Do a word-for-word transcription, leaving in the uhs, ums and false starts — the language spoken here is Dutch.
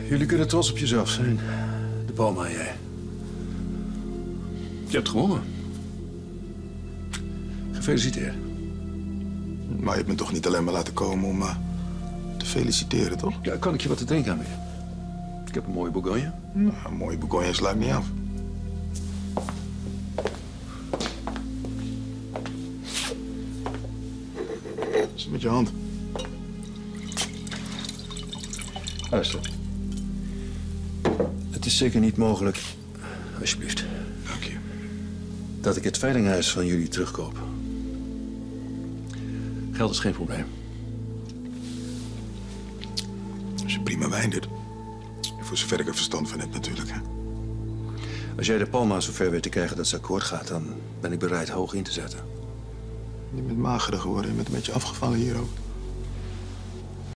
Jullie kunnen trots op jezelf zijn. De Palma en jij. Je hebt gewonnen. Gefeliciteerd. Maar je hebt me toch niet alleen maar laten komen om me te feliciteren, toch? Ja, kan ik je wat te drinken aanbieden? Ik heb een mooie Bourgogne. Nou, een mooie Bourgogne sluit niet af. Wat is het met je hand? Luister. Het is zeker niet mogelijk, alsjeblieft, Dank je. dat ik het veilinghuis van jullie terugkoop. Geld is geen probleem. Als je prima wijn doet. Voor zover ik er verstand van heb natuurlijk, hè. Als jij de Palma zover weet te krijgen dat ze akkoord gaat, dan ben ik bereid hoog in te zetten. Je bent magerder geworden, je bent een beetje afgevallen hier ook.